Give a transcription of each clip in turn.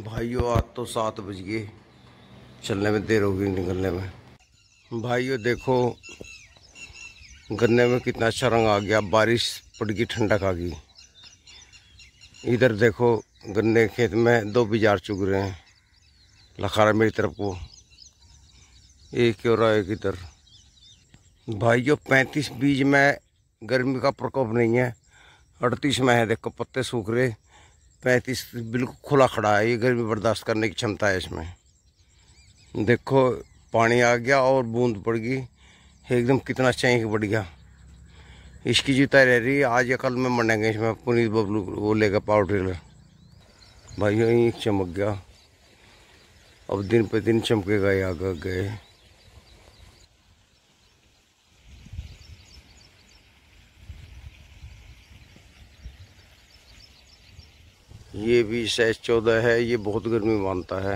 भाइयों आज तो 7 बज गए, चलने में देर होगी निकलने में। भाइयों देखो गन्ने में कितना अच्छा रंग आ गया, बारिश पड़ गई, ठंडक आ गई। इधर देखो गन्ने खेत में 2 बीजार चुग रहे हैं, लखारा मेरी तरफ को, एक और एक इधर। भाइयों 35 बीज में गर्मी का प्रकोप नहीं है, 38 में है। देखो पत्ते सूख रहे, 35 बिल्कुल खुला खड़ा है। ये गर्मी बर्दाश्त करने की क्षमता है इसमें। देखो पानी आ गया और बूंद पड़ गई एकदम, कितना चैंक बढ़ गया। इसकी जुताई रह रही है, आज या कल में मंडेंगे इसमें। पुनीत बबलू वो लेगा पावर टिलर। भाइयों ईंख चमक गया, अब दिन पे दिन चमकेगा ये आगे गए। ये भी सहज 14 है, ये बहुत गर्मी मानता है।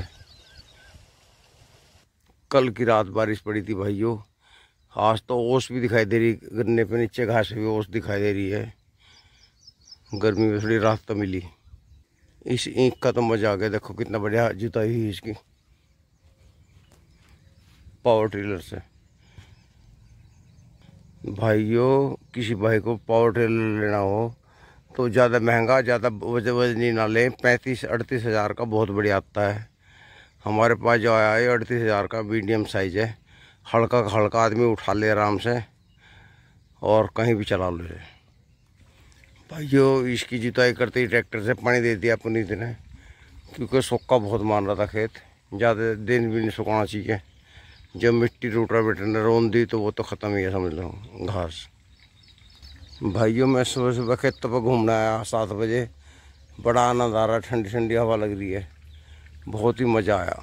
कल की रात बारिश पड़ी थी भाइयों, आज तो ओस भी दिखाई दे रही, गन्ने पे नीचे घास भी ओस दिखाई दे रही है। गर्मी में थोड़ी राहत तो मिली। इस ईंख का तो मजा आ गया, देखो कितना बढ़िया जुताई हुई इसकी पावर टिलर से। भाइयों किसी भाई को पावर टिलर लेना हो तो ज़्यादा महंगा, ज़्यादा वजनी ना लें। 35-38 हज़ार का बहुत बढ़िया आता है। हमारे पास जो आया है 38 हज़ार का मीडियम साइज़ है, हल्का हल्का आदमी उठा ले आराम से और कहीं भी चला ले। भाइयों इसकी जुताई करते ही ट्रैक्टर से पानी दे दिया पुनीत ने, क्योंकि सूखा बहुत मान रहा था खेत, ज़्यादा दिन भी नहीं सुखाना चाहिए। जब मिट्टी रोटावेटर ने रोन दी तो वो तो ख़त्म ही है, समझ लो घास। भाइयों मैं सुबह सुबह खेतों पर घूमने आया 7 बजे, बड़ा आनंद आ रहा है, ठंडी ठंडी हवा लग रही है, बहुत ही मज़ा आया।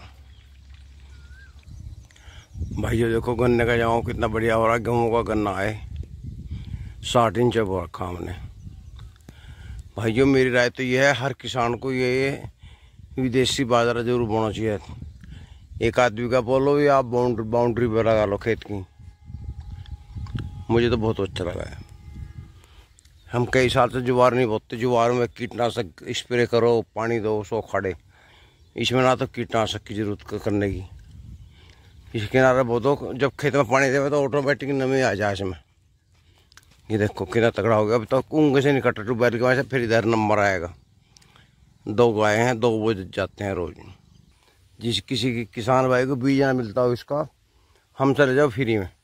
भाइयों देखो गन्ने का जाऊँ कितना बढ़िया हो रहा है। गेहूँ का गन्ना है 60 इंच बो रखा हमने। भाइयों मेरी राय तो ये है, हर किसान को ये विदेशी बाजरा जरूर बोना चाहिए। एक आदमी का बोलो या आप बाउंड्री पर लगा लो खेत की, मुझे तो बहुत अच्छा लगा है। हम कई साल से ज्वार नहीं बोते, ज्वार में कीटनाशक स्प्रे करो, पानी दो, सो खड़े। इसमें ना तो कीटनाशक की जरूरत करने की, इस किनारे बो दो, जब खेत में पानी देवे तो ऑटोमेटिक नमी आ जाए इसमें। ये देखो कितना तगड़ा हो गया। अब तो कुंगे से नहीं कटा ट्यूबवेल की वजह से, फिर इधर नंबर आएगा। 2 गाय हैं, 2 वो जाते हैं रोज। जिस किसी की किसान भाई को बीज ना मिलता हो इसका, हम चले जाओ फ्री में,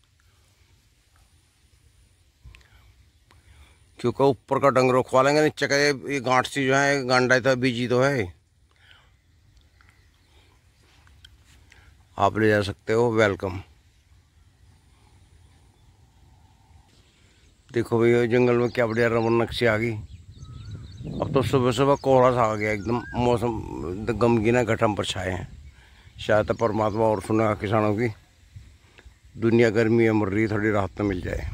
क्योंकि ऊपर का डंगरों खवा लेंगे, नीचे का ये गांठ सी जो है गांडा तो बीजी तो है। आप ले जा सकते हो, वेलकम। देखो भैया जंगल में क्या बढ़िया रमन नक्शी आ गई। अब तो सुबह सुबह कोहरा सा आ गया एकदम, मौसम गमगीना घटम पर छाए हैं। शायद परमात्मा और सुनेगा किसानों की, दुनिया गर्मी है मर रही, थोड़ी राहत तो मिल जाए।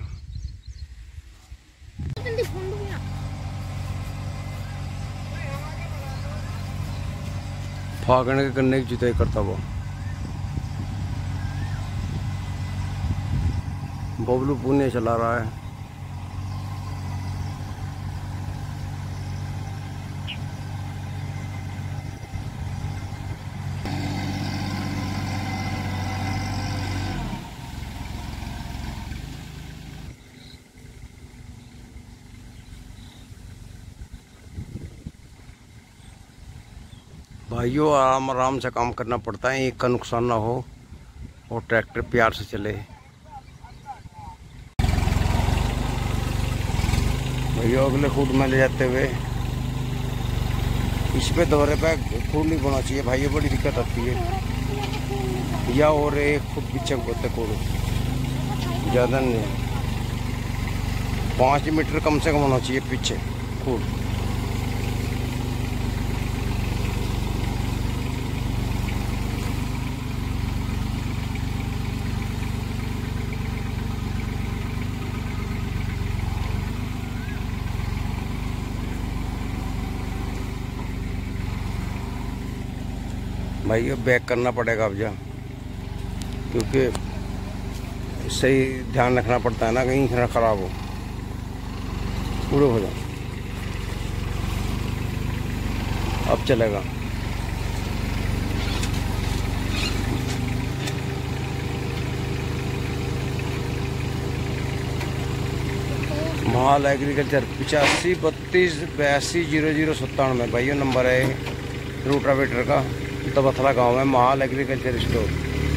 फागण के गन्ने की जुताई करता हुआ बबलू पुणे चला रहा है। भाइयों आराम आराम से काम करना पड़ता है, एक का नुकसान ना हो और ट्रैक्टर प्यार से चले। भैया अगले खुद में ले जाते हुए इस पे दोहरे पे खूड नहीं बोना चाहिए भाइयों, बड़ी दिक्कत आती है। या और एक खुद पीछे होते खूड ज़्यादा नहीं, 5 मीटर कम से कम होना चाहिए पीछे खूड। भाई अब बैक करना पड़ेगा अब जा, क्योंकि सही ध्यान रखना पड़ता है ना, कहीं ना खराब हो, पूरे हो जाए। अब चलेगा। माल एग्रीकल्चर 8532820097 भाइयों नंबर है रूटावेटर का। तबथला गांव है, माल एग्रीकल्चर स्टोर।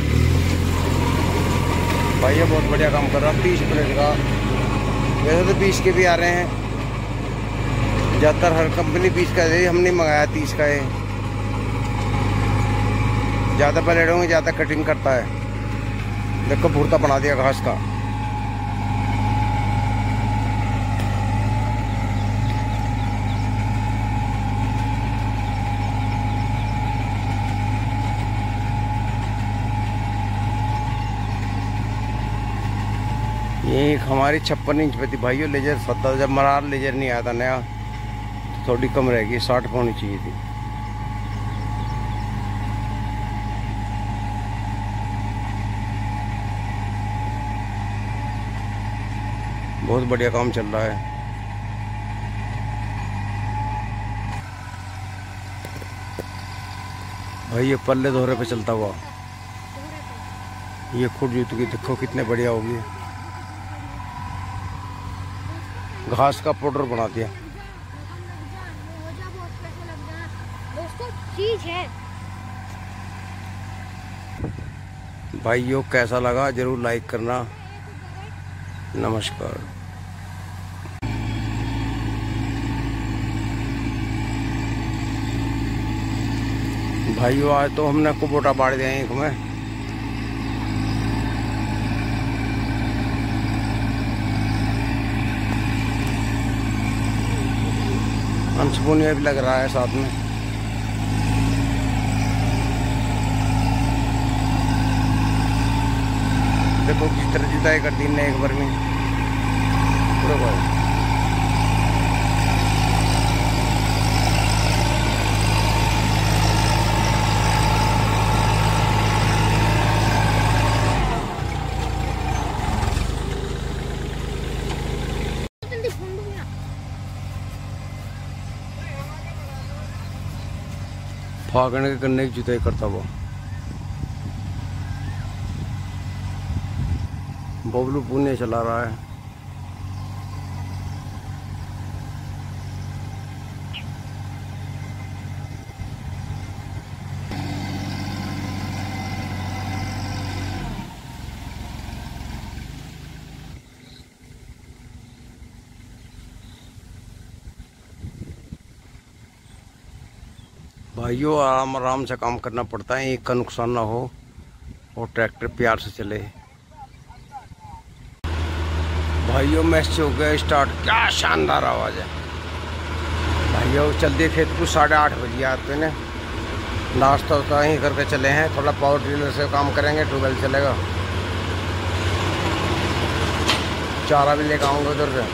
भाइयों बहुत बढ़िया काम कर रहा है। 30 प्लेट का, वैसे तो 20 के भी आ रहे हैं, ज़्यादातर हर कंपनी 20 का है, हमने मंगाया 30 का है। ज़्यादा प्लेट होंगे ज़्यादा कटिंग करता है। देखो भुर्ता बना दिया घास का। ये हमारी 56 इंच पे थी भाइयों लेजर। 70 जब मरार लेजर नहीं आया था नया, तो थोड़ी कम रहेगी, 60 पे होनी चाहिए थी। बहुत बढ़िया काम चल रहा है। भाई ये पल्ले दोहरे पे चलता हुआ, ये खुद जूत की देखो कितने बढ़िया होगी। घास का पाउडर बना दिया। चीज है भाइयों, कैसा लगा जरूर लाइक करना। नमस्कार। भाइयों आज तो हमने कुबोटा बाढ़ दिया एक में। अंशपुनिया भी लग रहा है साथ में। देखो किस तरह जुताई कर दी ने एक बार में पूरे भाई। फागण के गन्ने की जुताई करता हुआ बबलू पुणे चला रहा है। भाइयों आराम आराम से काम करना पड़ता है, एक का नुकसान ना हो और ट्रैक्टर प्यार से चले। भाइयों मैच हो गया स्टार्ट, क्या शानदार आवाज़ है। भाइयों चल दिए खेत को, 8:30 बजे आते हैं। नाश्ता होता ही करके चले हैं, थोड़ा पावर ड्रिलर से काम करेंगे, ट्यूबवेल चलेगा। चारा भी लेकर आऊँगा उधर से।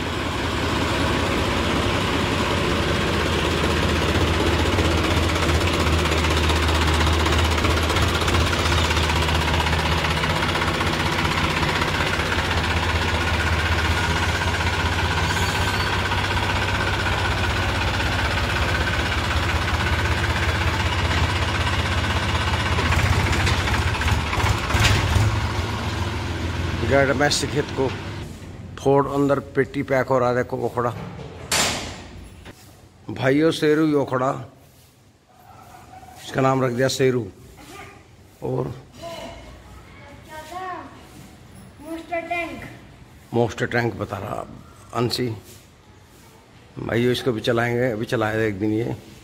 गेट में से खेत को थोड़ा अंदर पेटी पैक हो रहा है। देखो ओखड़ा भाइयों, शेरू ही ओखड़ा, इसका नाम रख दिया शेरू। और मोस्टर टैंक बता रहा अंशी। भाइयों इसको भी चलाएंगे, अभी चलाए एक दिन ये।